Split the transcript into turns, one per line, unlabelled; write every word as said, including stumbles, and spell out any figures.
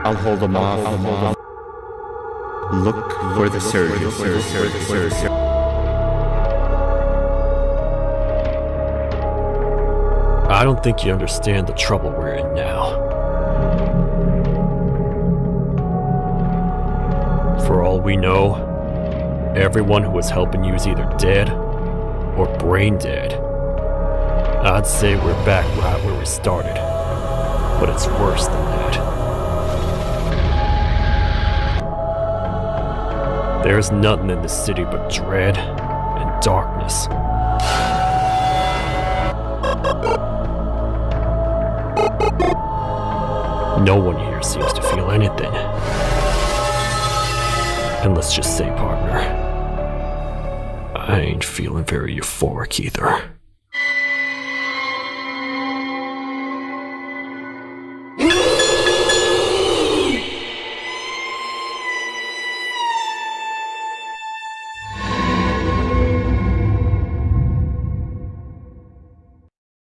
I'll hold them off. I'll hold them. Look for the surgeon.
I don't think you understand the trouble we're in now. For all we know, everyone who was helping you is either dead or brain dead. I'd say we're back right where we started, but it's worse than that. There's nothing in this city but dread and darkness. No one here seems to feel anything. And let's just say, partner, I ain't feeling very euphoric either.